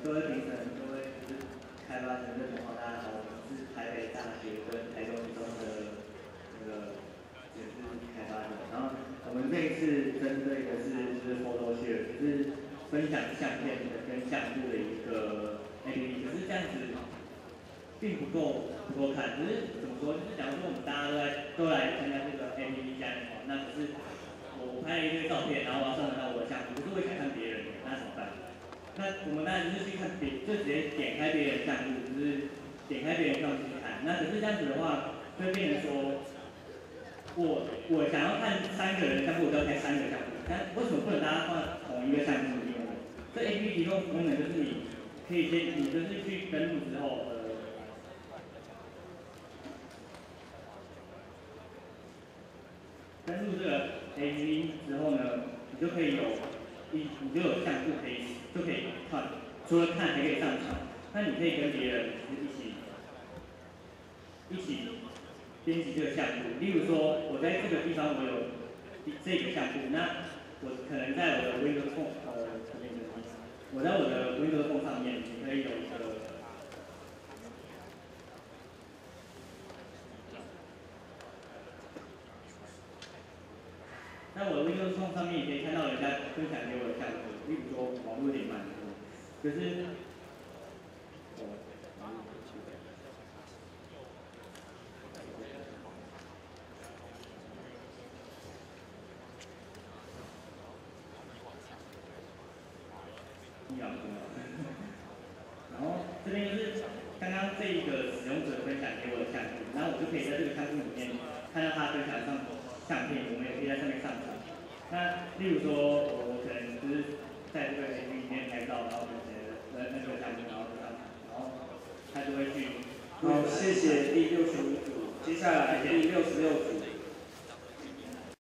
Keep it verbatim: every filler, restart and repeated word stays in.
各位评审、各位就是开发者的同好，大家好，我们是台北大学跟台中一中的那个也是开发者。然后我们这一次针对的是就是 PhotoShare，就是分享相片的跟相簿的一个 A P P。可是这样子并不够不够看，就是怎么说？就是假如说我们大家都来都来参加这个 A P P 加的话，那可是我拍了一堆照片，然后我要上传到我的相簿，可是我也想看别人的，那怎么办？那我们当然就是去看别，就直接点开别人的项目，就是点开别人项目去看。那可是这样子的话，会变成说，我我想要看三个人项目，我就要开三个项目。但为什么不能大家放同一个项目里面呢？这 A P P 提供功能就是你可以先，你就是去登录之后，呃，登录这个 A P P 之后呢，你就可以有一，你就有项目可以就可以看。除了看还可以上传，那你可以跟别人一起一起编辑这个项目。例如说，我在这个地方我有这个项目，那我可能在我的 Windows Phone 呃我在我的 Windows Phone 上面，你可以有一个。那我的 Windows Phone 上面也可以看到人家分享给我的项目，例如说网络有点慢，可是。然后这边就是刚刚这一个使用者分享给我的项目，然后我就可以在这个项目里面看到他分享上相片，我们也可以在上面上传。那例如说，我可能就是在这个 A P P 里面拍照，然后我写的那个项目，然后上传，然后他就会去。 好，谢谢第六十五组，接下来第六十六组。